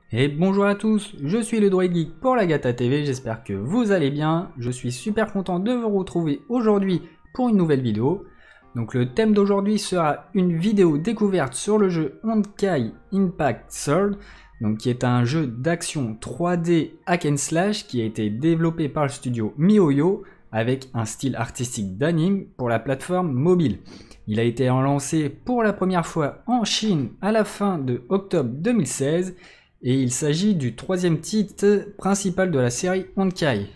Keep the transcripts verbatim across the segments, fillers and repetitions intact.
Et bonjour à tous, je suis le Droid Geek pour la Gata T V, j'espère que vous allez bien. Je suis super content de vous retrouver aujourd'hui pour une nouvelle vidéo. Donc le thème d'aujourd'hui sera une vidéo découverte sur le jeu Honkai Impact Third, donc qui est un jeu d'action trois D hack and slash qui a été développé par le studio MiHoYo avec un style artistique d'anime pour la plateforme mobile. Il a été lancé pour la première fois en Chine à la fin de octobre deux mille seize. Et il s'agit du troisième titre principal de la série Honkai.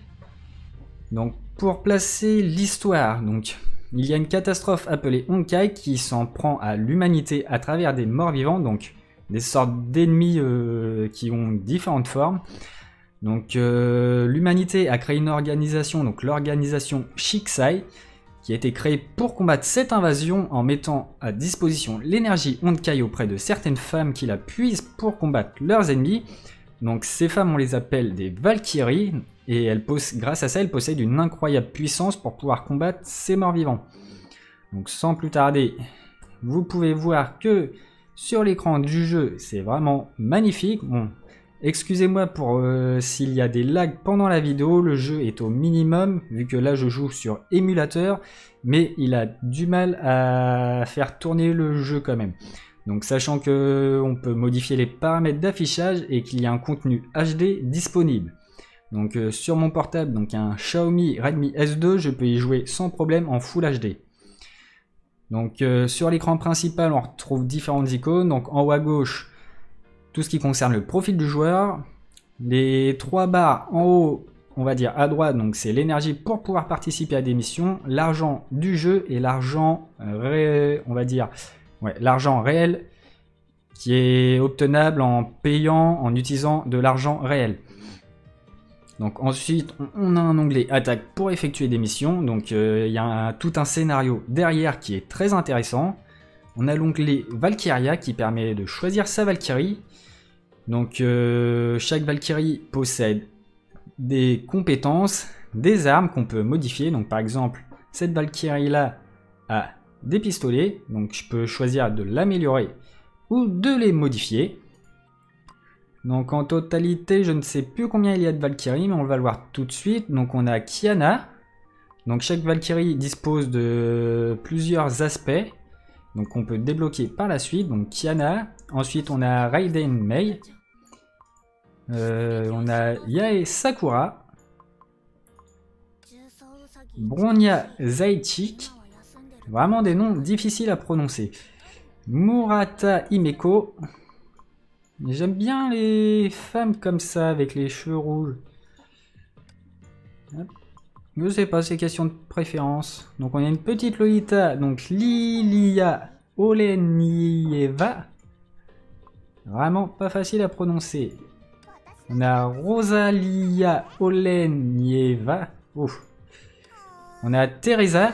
Donc pour placer l'histoire, donc il y a une catastrophe appelée Honkai qui s'en prend à l'humanité à travers des morts vivants, donc des sortes d'ennemis euh, qui ont différentes formes. Donc euh, l'humanité a créé une organisation, donc l'organisation Shiksai, qui a été créée pour combattre cette invasion en mettant à disposition l'énergie Honkai auprès de certaines femmes qui la puisent pour combattre leurs ennemis. Donc ces femmes, on les appelle des Valkyries, et elles, grâce à ça, elles possèdent une incroyable puissance pour pouvoir combattre ces morts vivants. Donc sans plus tarder, vous pouvez voir que sur l'écran du jeu, c'est vraiment magnifique. Bon, excusez-moi pour euh, s'il y a des lags pendant la vidéo, le jeu est au minimum, vu que là je joue sur émulateur, mais il a du mal à faire tourner le jeu quand même. Donc sachant que on peut modifier les paramètres d'affichage et qu'il y a un contenu H D disponible. Donc euh, sur mon portable, donc un Xiaomi Redmi S deux, je peux y jouer sans problème en Full H D. Donc euh, sur l'écran principal, on retrouve différentes icônes. Donc en haut à gauche, tout ce qui concerne le profil du joueur. Les trois barres en haut, on va dire à droite, donc c'est l'énergie pour pouvoir participer à des missions, l'argent du jeu et l'argent ré... on va dire ouais, l'argent réel qui est obtenable en payant, en utilisant de l'argent réel. Donc ensuite, on a un onglet attaque pour effectuer des missions. Donc euh, il y a un, tout un scénario derrière qui est très intéressant. On a l'onglet Valkyria qui permet de choisir sa Valkyrie. Donc euh, chaque Valkyrie possède des compétences, des armes qu'on peut modifier. Donc par exemple, cette Valkyrie là a des pistolets, donc je peux choisir de l'améliorer ou de les modifier. Donc en totalité, je ne sais plus combien il y a de Valkyries, mais on va le voir tout de suite. Donc on a Kiana. Donc chaque Valkyrie dispose de plusieurs aspects, donc on peut débloquer par la suite. Donc Kiana. Ensuite on a Raiden Mei. Euh, on a Yae Sakura, Bronya Zaichik, vraiment des noms difficiles à prononcer. Murata Himeko. J'aime bien les femmes comme ça avec les cheveux rouges. Hop. Je sais pas, c'est question de préférence. Donc on a une petite Lolita, donc Lilia Olenieva. Vraiment pas facile à prononcer. On a Rosalia Olenieva. Ouf. On a Teresa.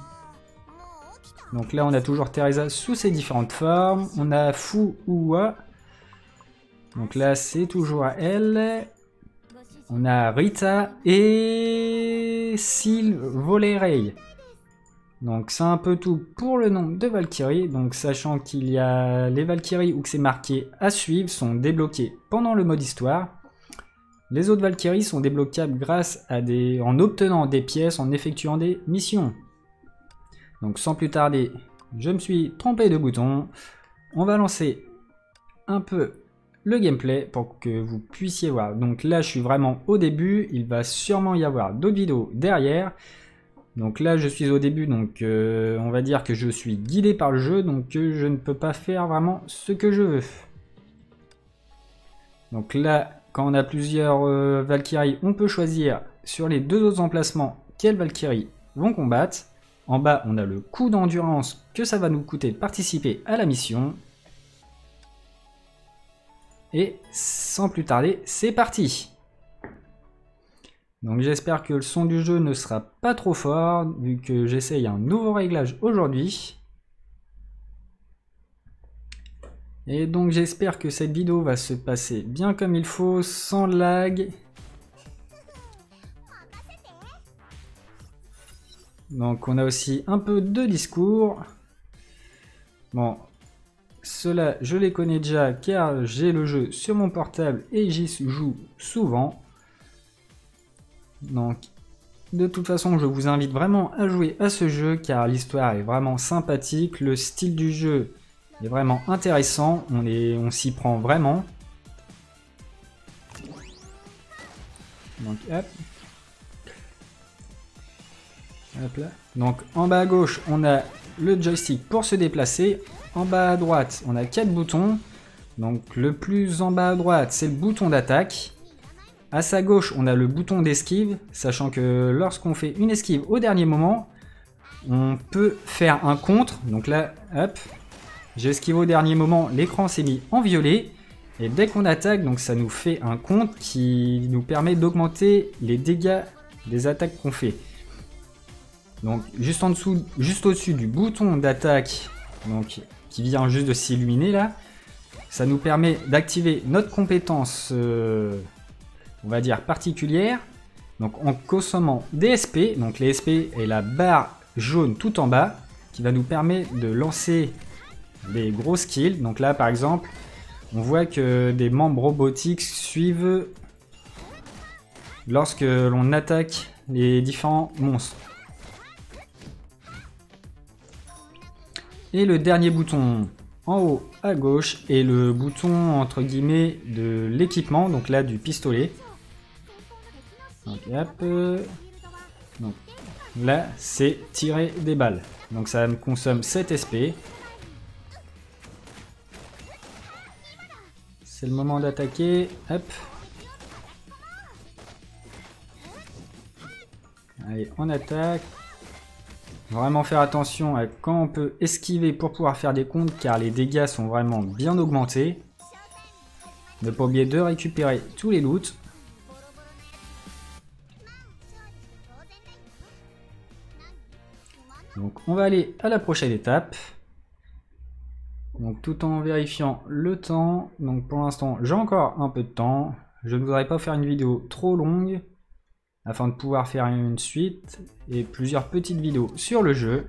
Donc là, on a toujours Teresa sous ses différentes formes. On a Fuua. Donc là, c'est toujours à elle. On a Rita et Sylvolerei. Donc c'est un peu tout pour le nombre de Valkyries. Donc sachant qu'il y a les Valkyries où c'est marqué à suivre sont débloquées pendant le mode histoire. Les autres Valkyries sont débloquables grâce à des, en obtenant des pièces, en effectuant des missions. Donc sans plus tarder, je me suis trompé de bouton. On va lancer un peu le gameplay pour que vous puissiez voir. Donc là, je suis vraiment au début. Il va sûrement y avoir d'autres vidéos derrière. Donc là, je suis au début. Donc euh, on va dire que je suis guidé par le jeu. Donc euh, je ne peux pas faire vraiment ce que je veux. Donc là, quand on a plusieurs euh, Valkyries, on peut choisir sur les deux autres emplacements quelles Valkyries vont combattre. En bas, on a le coût d'endurance que ça va nous coûter de participer à la mission. Et sans plus tarder, c'est parti! Donc j'espère que le son du jeu ne sera pas trop fort, vu que j'essaye un nouveau réglage aujourd'hui. Et donc j'espère que cette vidéo va se passer bien comme il faut, sans lag. Donc on a aussi un peu de discours. Bon, ceux-là, je les connais déjà car j'ai le jeu sur mon portable et j'y joue souvent. Donc, de toute façon, je vous invite vraiment à jouer à ce jeu car l'histoire est vraiment sympathique. Le style du jeu est vraiment intéressant. On, est, on s'y prend vraiment. Donc, hop. Hop là. Donc, en bas à gauche, on a le joystick pour se déplacer. En bas à droite, on a quatre boutons. Donc, le plus en bas à droite, c'est le bouton d'attaque. À sa gauche, on a le bouton d'esquive, sachant que lorsqu'on fait une esquive au dernier moment, on peut faire un contre. Donc là, hop, j'esquive au dernier moment, l'écran s'est mis en violet. Et dès qu'on attaque, donc ça nous fait un contre qui nous permet d'augmenter les dégâts des attaques qu'on fait. Donc juste en dessous, juste au-dessus du bouton d'attaque, donc qui vient juste de s'illuminer là, ça nous permet d'activer notre compétence. Euh, on va dire particulière, donc en consommant des S P, donc les S P est la barre jaune tout en bas, qui va nous permettre de lancer des gros skills. Donc là par exemple, on voit que des membres robotiques suivent lorsque l'on attaque les différents monstres. Et le dernier bouton en haut à gauche est le bouton entre guillemets de l'équipement, donc là du pistolet. Donc, hop. Donc, là, c'est tirer des balles. Donc ça me consomme sept S P. C'est le moment d'attaquer. Hop. Allez, on attaque. Vraiment faire attention à quand on peut esquiver pour pouvoir faire des comptes, car les dégâts sont vraiment bien augmentés. Ne pas oublier de récupérer tous les loots. Donc on va aller à la prochaine étape. Donc tout en vérifiant le temps. Donc pour l'instant j'ai encore un peu de temps. Je ne voudrais pas faire une vidéo trop longue, afin de pouvoir faire une suite et plusieurs petites vidéos sur le jeu.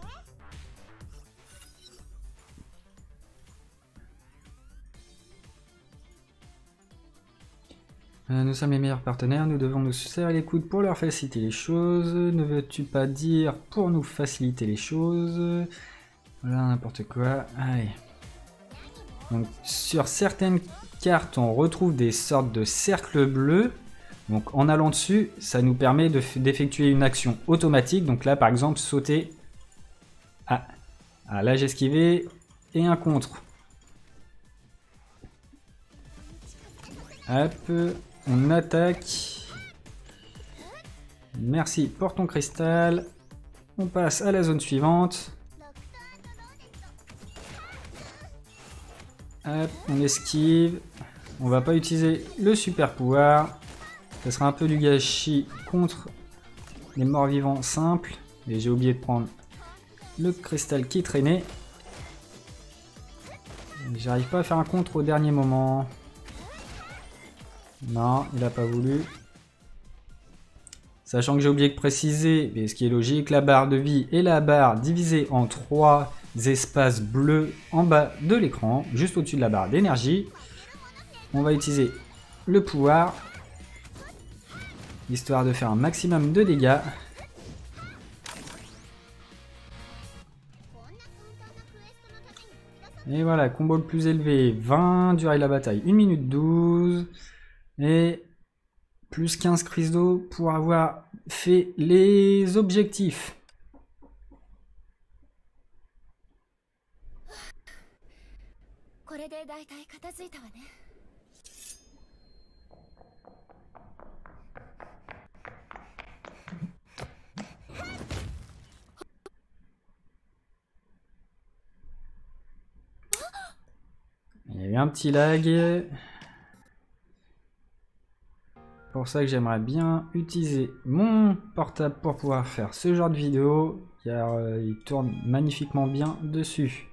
Nous sommes les meilleurs partenaires, nous devons nous serrer les coudes pour leur faciliter les choses. Ne veux-tu pas dire pour nous faciliter les choses? Voilà, n'importe quoi. Allez. Donc, sur certaines cartes, on retrouve des sortes de cercles bleus. Donc, en allant dessus, ça nous permet d'effectuer une action automatique. Donc là, par exemple, sauter. Ah, ah là, j'ai esquivé. Et un contre. Hop. On attaque. Merci pour ton cristal. On passe à la zone suivante. Hop, on esquive. On va pas utiliser le super pouvoir. Ça sera un peu du gâchis contre les morts vivants simples. Et j'ai oublié de prendre le cristal qui traînait. J'arrive pas à faire un contre au dernier moment. Non, il n'a pas voulu. Sachant que j'ai oublié de préciser, mais ce qui est logique, la barre de vie et la barre divisée en trois espaces bleus en bas de l'écran, juste au-dessus de la barre d'énergie. On va utiliser le pouvoir, histoire de faire un maximum de dégâts. Et voilà, combo le plus élevé, vingt, durée de la bataille, une minute douze. Et plus quinze cristaux pour avoir fait les objectifs. Il y a eu un petit lag. Pour ça que j'aimerais bien utiliser mon portable pour pouvoir faire ce genre de vidéo, car euh, il tourne magnifiquement bien dessus.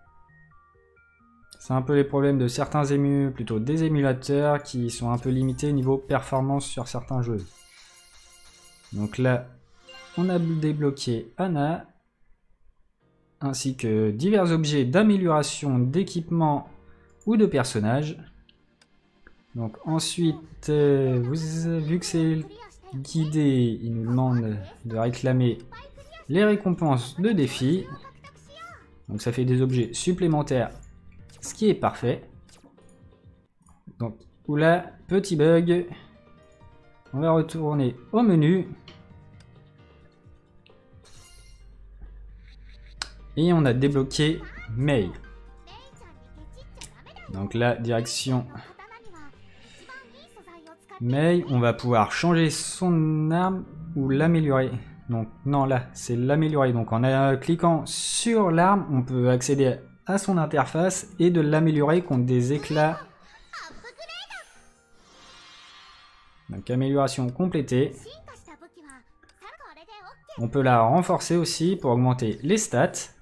C'est un peu les problèmes de certains ému, plutôt des émulateurs qui sont un peu limités niveau performance sur certains jeux. Donc là, on a débloqué Anna. ainsi que divers objets d'amélioration d'équipement ou de personnages. Donc ensuite, euh, vous, vu que c'est guidé, il nous demande de réclamer les récompenses de défi. Donc ça fait des objets supplémentaires, ce qui est parfait. Donc, oula, petit bug. On va retourner au menu. Et on a débloqué Mei. Donc là, direction Mei. On va pouvoir changer son arme ou l'améliorer. Donc non, là, c'est l'améliorer. Donc en euh, cliquant sur l'arme, on peut accéder à son interface et de l'améliorer contre des éclats. Donc amélioration complétée. On peut la renforcer aussi pour augmenter les stats.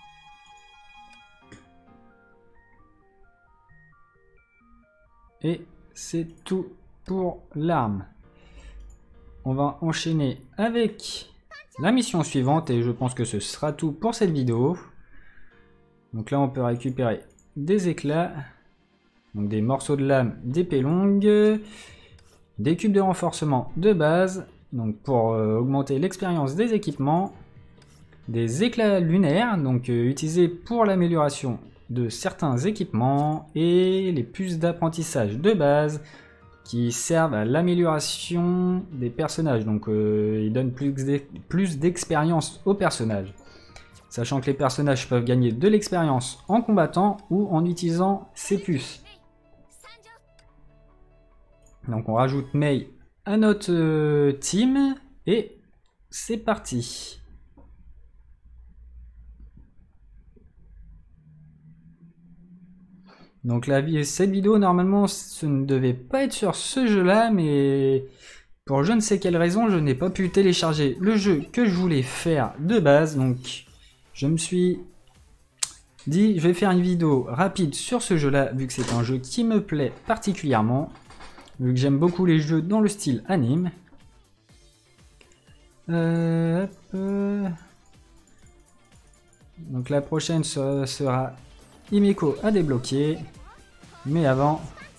Et c'est tout pour l'arme. On va enchaîner avec la mission suivante et je pense que ce sera tout pour cette vidéo. Donc là on peut récupérer des éclats, donc des morceaux de lame d'épée longue, des cubes de renforcement de base, donc pour euh, augmenter l'expérience des équipements, des éclats lunaires, donc euh, utilisés pour l'amélioration de certains équipements, et les puces d'apprentissage de base qui servent à l'amélioration des personnages, donc euh, ils donnent plus d'expérience aux personnages, sachant que les personnages peuvent gagner de l'expérience en combattant ou en utilisant ces puces. Donc on rajoute Mei à notre euh, team et c'est parti. Donc la, cette vidéo normalement ce ne devait pas être sur ce jeu là, mais pour je ne sais quelle raison je n'ai pas pu télécharger le jeu que je voulais faire de base. Donc je me suis dit je vais faire une vidéo rapide sur ce jeu là vu que c'est un jeu qui me plaît particulièrement. Vu que j'aime beaucoup les jeux dans le style anime. Euh, hop, euh. Donc la prochaine sera, sera Himeko à débloquer. Mais avant...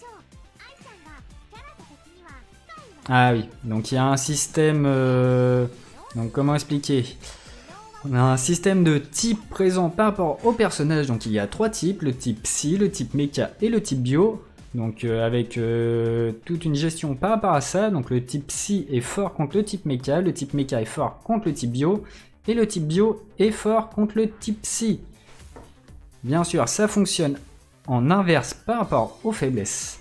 Ah oui, donc il y a un système... Euh... Donc comment expliquer? On a un système de type présent par rapport au personnage. Donc il y a trois types, le type Psy, le type Mecha et le type Bio. Donc euh, avec euh, toute une gestion par rapport à ça. Donc le type Psy est fort contre le type Mecha, le type Mecha est fort contre le type Bio, et le type Bio est fort contre le type Psy. Bien sûr, ça fonctionne en inverse par rapport aux faiblesses.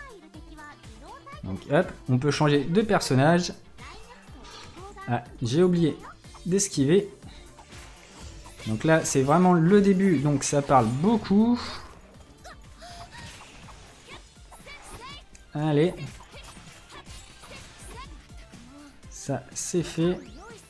Donc hop, on peut changer de personnage. Ah, j'ai oublié d'esquiver. Donc là, c'est vraiment le début, donc ça parle beaucoup. Allez. Ça, c'est fait.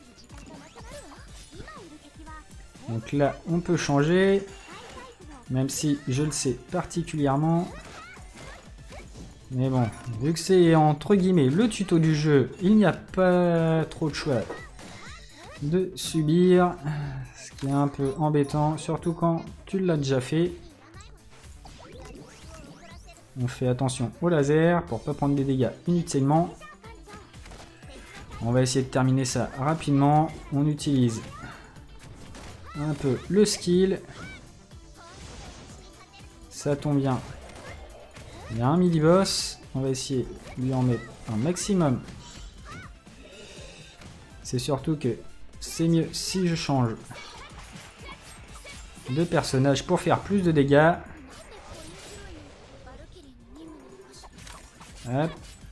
Donc là, on peut changer. Même si je le sais particulièrement. Mais bon, vu que c'est entre guillemets le tuto du jeu, il n'y a pas trop de choix de subir. Ce qui est un peu embêtant, surtout quand tu l'as déjà fait. On fait attention au laser pour pas prendre des dégâts inutilement. On va essayer de terminer ça rapidement. On utilise un peu le skill. Ça tombe bien. Il y a un midi-boss. On va essayer de lui en mettre un maximum. C'est surtout que c'est mieux si je change de personnage pour faire plus de dégâts. Hop.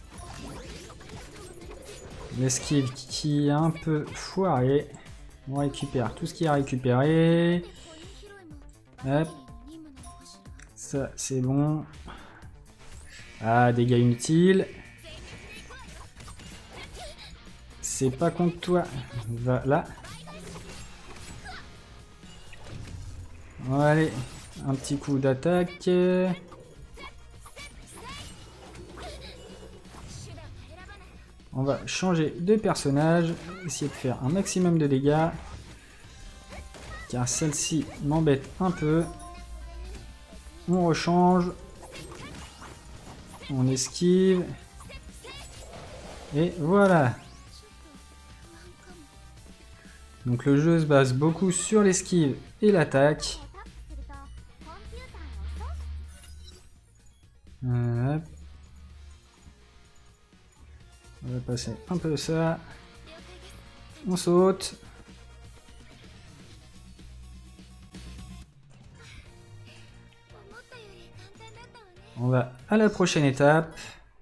L'esquive qui est un peu foiré. On récupère tout ce qui est récupéré. Hop. Ça, c'est bon. Ah, dégâts inutiles. C'est pas contre toi. Va là. Allez, un petit coup d'attaque. On va changer de personnage. Essayer de faire un maximum de dégâts. car celle-ci m'embête un peu. On rechange. On esquive. Et voilà. Donc le jeu se base beaucoup sur l'esquive et l'attaque. Hop. On va passer un peu ça. On saute. On va à la prochaine étape.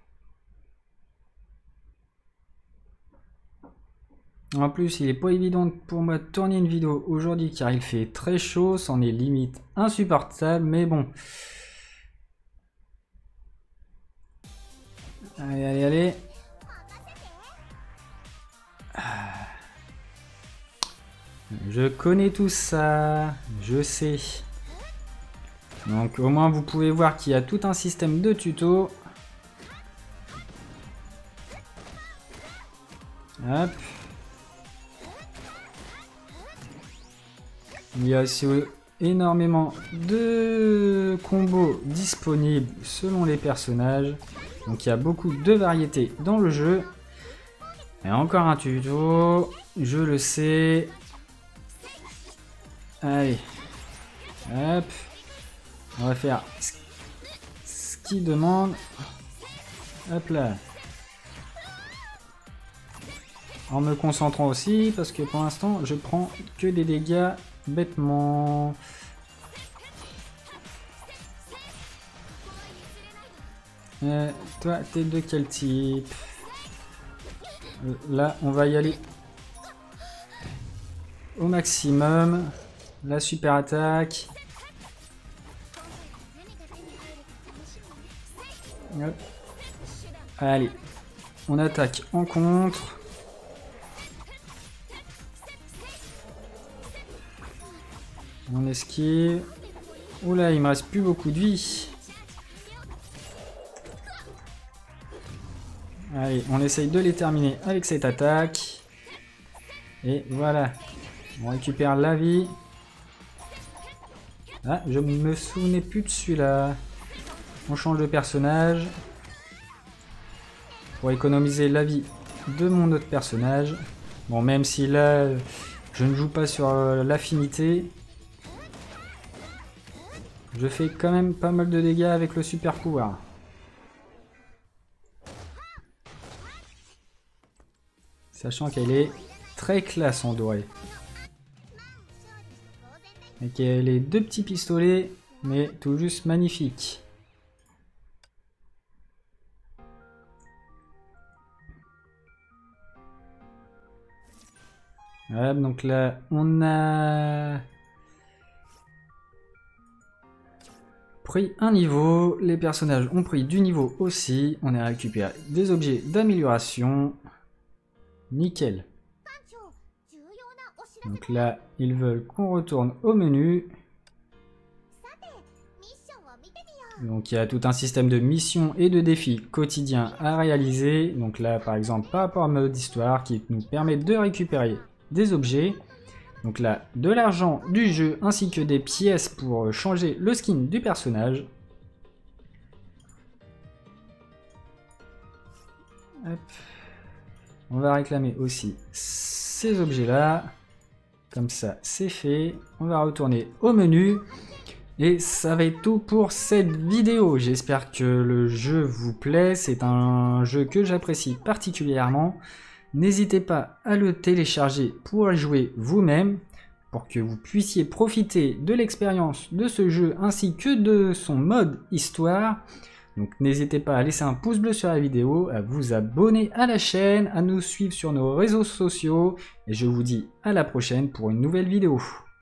En plus, il n'est pas évident pour moi de tourner une vidéo aujourd'hui car il fait très chaud, c'en est limite insupportable, mais bon. Allez, allez, allez. Je connais tout ça, je sais. Donc au moins vous pouvez voir qu'il y a tout un système de tuto. Hop. Il y a aussi énormément de combos disponibles selon les personnages. Donc il y a beaucoup de variétés dans le jeu. Et encore un tuto, je le sais. Allez. Hop. On va faire ce qu'il demande. Hop là. En me concentrant aussi, parce que pour l'instant, je prends que des dégâts bêtement. Euh, toi, t'es de quel type? Là, on va y aller au maximum. La super attaque. Hop. Allez, on attaque en contre. On esquive. Oula, il me reste plus beaucoup de vie. Allez, on essaye de les terminer avec cette attaque. Et voilà. On récupère la vie. Ah, je me souvenais plus de celui-là. On change de personnage. Pour économiser la vie de mon autre personnage. Bon, même si là, je ne joue pas sur euh, l'affinité. Je fais quand même pas mal de dégâts avec le super pouvoir. Sachant qu'elle est très classe en doré. Avec les deux petits pistolets, mais tout juste magnifique. Voilà, donc là, on a pris un niveau. Les personnages ont pris du niveau aussi. On a récupéré des objets d'amélioration. Nickel. Donc là, ils veulent qu'on retourne au menu. Donc il y a tout un système de missions et de défis quotidiens à réaliser. Donc là, par exemple, par rapport au mode histoire qui nous permet de récupérer des objets. Donc là, de l'argent du jeu ainsi que des pièces pour changer le skin du personnage. Hop. On va réclamer aussi ces objets-là. Comme ça, c'est fait. On va retourner au menu. Et ça va être tout pour cette vidéo. J'espère que le jeu vous plaît. C'est un jeu que j'apprécie particulièrement. N'hésitez pas à le télécharger pour y jouer vous-même. Pour que vous puissiez profiter de l'expérience de ce jeu ainsi que de son mode histoire. Donc n'hésitez pas à laisser un pouce bleu sur la vidéo, à vous abonner à la chaîne, à nous suivre sur nos réseaux sociaux. Et je vous dis à la prochaine pour une nouvelle vidéo.